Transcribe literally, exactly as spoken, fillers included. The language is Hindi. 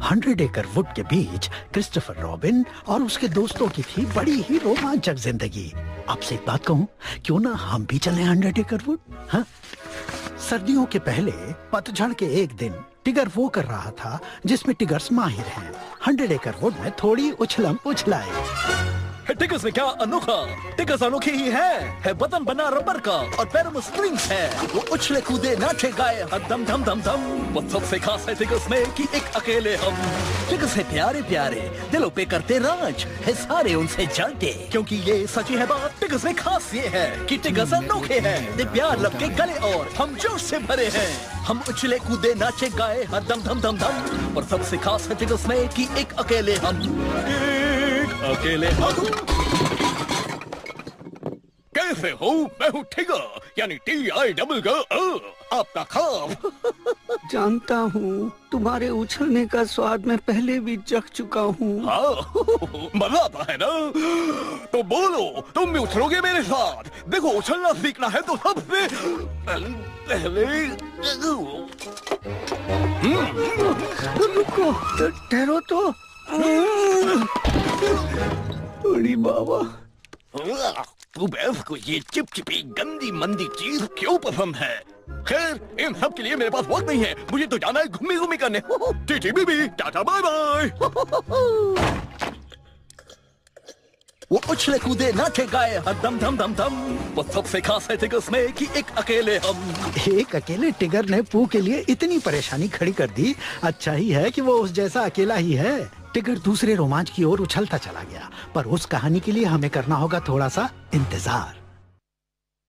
हंड्रेड एकड़ वुड के बीच क्रिस्टोफर रॉबिन और उसके दोस्तों की थी बड़ी ही रोमांचक जिंदगी। आपसे एक बात कहूं, क्यों ना हम भी चलें हंड्रेड एकड़ वुड? हाँ? सर्दियों के पहले पतझड़ के एक दिन टिगर वो कर रहा था जिसमें टिगर्स माहिर हैं। हंड्रेड एकड़ वुड में थोड़ी उछलम उछलाई। टिगर्स में क्या अनोखा? टिगर्स अनोखी ही है, है बदन बना रबर का और पैरों में स्प्रिंग्स है। वो उछले कूदे नाचे गाए हर दम धम धम धम। वो सबसे खास है टिगर्स में कि एक अकेले हम। टिगर्स है प्यारे प्यारे, दिलों पे करते राज, है सारे उनसे जलते। क्योंकि ये सच्ची है बात, टिगर्स में खास ये है कि टिगर्स अनोखे हैं। दे प्यार लब के गले और हम जोश से भरे हैं। हम उछले कूदे नाचे गाए हर दम धम धम धम। और सबसे खास है टिगर्स में कि एक अकेले हम, एक अकेले हम। कैसे हो? मैं हूँ टिगर, यानी टी आई डबल ग, आपका ख्वाब। जानता हूँ तुम्हारे उछलने का स्वाद मैं पहले भी चख चुका हूँ। हाँ, मजा आता है ना? तो बोलो, तुम भी उछलोगे मेरे साथ? देखो, उछलना सीखना है तो सबसे पहले रुको, ठहरो तो। अरे बाबा, तू भैंस को ये चिपचिपी गंदी मंदी चीज क्यों पसंद है? खैर, इन सब के लिए मेरे पास वक्त नहीं है। मुझे तो जाना है घूमी घूमी करने। टीटी बीबी, टाटा बाय बाय। वो उछले कूदे नाचे गाए हर दम धम धम धम। वो सबसे खास है टिगर्स में कि एक अकेले हम। एक अकेले टिगर ने पू के लिए इतनी परेशानी खड़ी कर दी। अच्छा ही है कि वो उस जैसा अकेला ही है। टिगर दूसरे रोमांच की ओर उछलता चला गया, पर उस कहानी के लिए हमें करना होगा थोड़ा सा इंतजार।